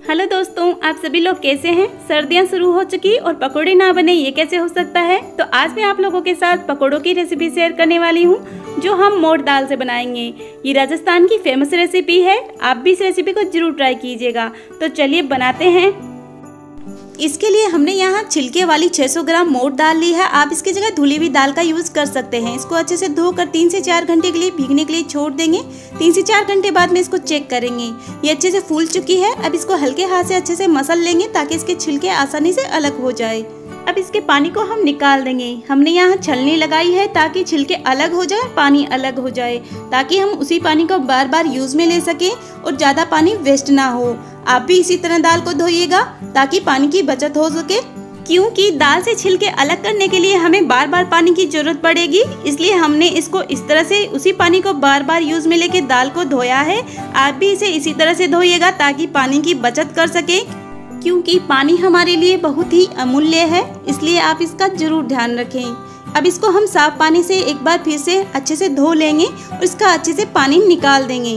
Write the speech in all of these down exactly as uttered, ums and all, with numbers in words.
Hello दोस्तों, आप सभी लोग कैसे हैं। सर्दियां शुरू हो चुकी और पकोड़े ना बने ये कैसे हो सकता है। तो आज मैं आप लोगों के साथ पकोड़ों की रेसिपी शेयर करने वाली हूं, जो हम मोठ दाल से बनाएंगे। ये राजस्थान की फेमस रेसिपी है, आप भी इस रेसिपी को जरूर ट्राई कीजिएगा। तो चलिए बनाते हैं। इसके लिए हमने यहाँ छिलके वाली छह सौ ग्राम मोठ दाल ली है। आप इसकी जगह धुली हुई दाल का यूज कर सकते हैं। इसको अच्छे से धोकर तीन से चार घंटे के लिए भीगने के लिए छोड़ देंगे। तीन से चार घंटे बाद में इसको चेक करेंगे, ये अच्छे से फूल चुकी है। अब इसको हल्के हाथ से अच्छे से मसल लेंगे ताकि इसके छिलके आसानी से अलग हो जाए। अब इसके पानी को हम निकाल देंगे। हमने यहाँ छलनी लगाई है ताकि छिलके अलग हो जाए, पानी अलग हो जाए, ताकि हम उसी पानी को बार बार यूज में ले सके और ज्यादा पानी वेस्ट ना हो। आप भी इसी तरह दाल को धोइएगा ताकि पानी की बचत हो सके, क्योंकि दाल से छिलके अलग करने के लिए हमें बार बार पानी की जरूरत पड़ेगी। इसलिए हमने इसको इस तरह से उसी पानी को बार बार यूज में लेके दाल को धोया है। आप भी इसे इसी तरह से धोइएगा ताकि पानी की बचत कर सके, क्योंकि पानी हमारे लिए बहुत ही अमूल्य है। इसलिए आप इसका जरूर ध्यान रखें। अब इसको हम साफ पानी से एक बार फिर से अच्छे से धो लेंगे और इसका अच्छे से पानी निकाल देंगे।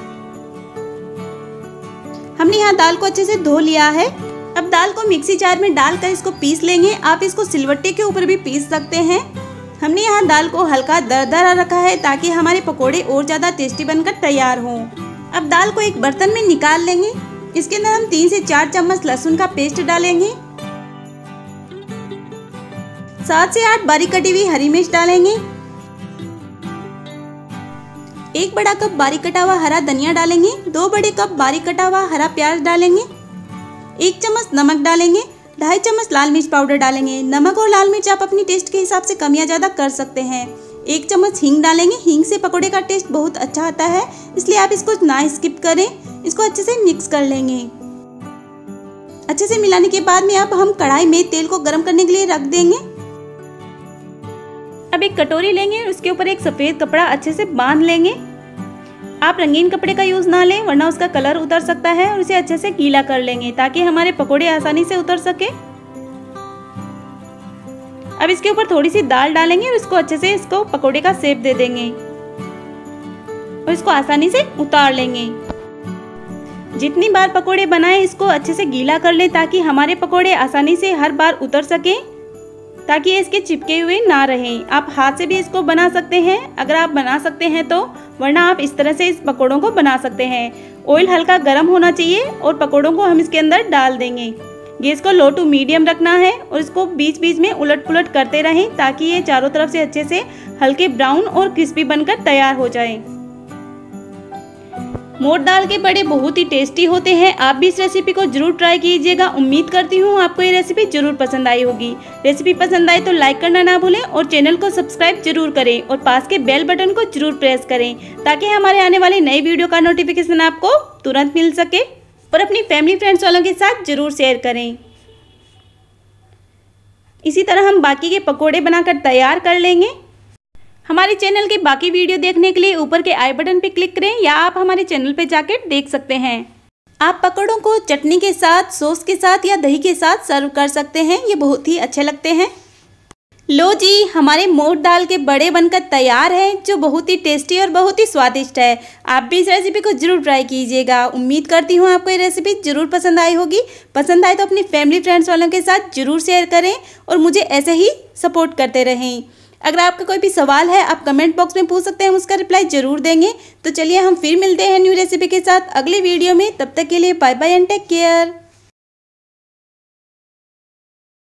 हमने यहाँ दाल को अच्छे से धो लिया है। अब दाल को मिक्सी जार में डालकर इसको पीस लेंगे। आप इसको सिलवट्टे के ऊपर भी पीस सकते हैं। हमने यहाँ दाल को हल्का दरदरा रखा है ताकि हमारे पकोड़े और ज्यादा टेस्टी बनकर तैयार हों। अब दाल को एक बर्तन में निकाल लेंगे। इसके अंदर हम तीन से चार चम्मच लहसुन का पेस्ट डालेंगे। सात से आठ बारीक कटी हुई हरी मिर्च डालेंगे। एक बड़ा कप बारीक कटा हुआ हरा धनिया डालेंगे। दो बड़े कप बारीक कटा हुआ हरा प्याज डालेंगे। एक चम्मच नमक डालेंगे। ढाई चम्मच लाल मिर्च पाउडर डालेंगे। नमक और लाल मिर्च आप अपनी टेस्ट के हिसाब से कम या ज्यादा कर सकते हैं। एक चम्मच हींग डालेंगे। हींग से पकोड़े का टेस्ट बहुत अच्छा आता है, इसलिए आप इसको ना स्किप करें। इसको अच्छे से मिक्स कर लेंगे। अच्छे से मिलाने के बाद में अब हम कढ़ाई में तेल को गर्म करने के लिए रख देंगे। अब एक कटोरी लेंगे और उसके ऊपर एक सफेद कपड़ा अच्छे से बांध लेंगे। आप रंगीन कपड़े का यूज ना लें, वरना उसका कलर उतर सकता है। और इसे अच्छे से गीला कर लेंगे ताकि हमारे पकोड़े आसानी से उतर सके। अब इसके ऊपर थोड़ी सी दाल डालेंगे और इसको अच्छे से इसको पकोड़े का शेप दे देंगे और इसको आसानी से उतार लेंगे। जितनी बार पकोड़े बनाएं इसको अच्छे से गीला कर लें ताकि हमारे पकोड़े आसानी से हर बार उतर सके, ताकि ये इसके चिपके हुए ना रहें। आप हाथ से भी इसको बना सकते हैं अगर आप बना सकते हैं तो, वरना आप इस तरह से इस पकोड़ों को बना सकते हैं। ऑयल हल्का गर्म होना चाहिए और पकोड़ों को हम इसके अंदर डाल देंगे। गैस को लो टू मीडियम रखना है और इसको बीच बीच में उलट पुलट करते रहें ताकि ये चारों तरफ से अच्छे से हल्के ब्राउन और क्रिस्पी बनकर तैयार हो जाए। मोठ दाल के बड़े बहुत ही टेस्टी होते हैं। आप भी इस रेसिपी को जरूर ट्राई कीजिएगा। उम्मीद करती हूँ आपको ये रेसिपी जरूर पसंद आई होगी। रेसिपी पसंद आए तो लाइक करना ना भूलें और चैनल को सब्सक्राइब जरूर करें और पास के बेल बटन को जरूर प्रेस करें ताकि हमारे आने वाली नई वीडियो का नोटिफिकेशन आपको तुरंत मिल सके। और अपनी फैमिली फ्रेंड्स वालों के साथ जरूर शेयर करें। इसी तरह हम बाकी के पकोड़े बनाकर तैयार कर लेंगे। हमारे चैनल की बाकी वीडियो देखने के लिए ऊपर के आई बटन पे क्लिक करें या आप हमारे चैनल पे जाकर देख सकते हैं। आप पकौड़ों को चटनी के साथ, सॉस के साथ या दही के साथ सर्व कर सकते हैं। ये बहुत ही अच्छे लगते हैं। लो जी, हमारे मोठ दाल के बड़े बनकर तैयार हैं, जो बहुत ही टेस्टी और बहुत ही स्वादिष्ट है। आप भी इस रेसिपी को जरूर ट्राई कीजिएगा। उम्मीद करती हूँ आपको ये रेसिपी जरूर पसंद आई होगी। पसंद आए तो अपनी फैमिली फ्रेंड्स वालों के साथ जरूर शेयर करें और मुझे ऐसे ही सपोर्ट करते रहें। अगर आपका कोई भी सवाल है आप कमेंट बॉक्स में पूछ सकते हैं, हम उसका रिप्लाई जरूर देंगे। तो चलिए हम फिर मिलते हैं न्यू रेसिपी के साथ अगली वीडियो में। तब तक के लिए bye bye and take care.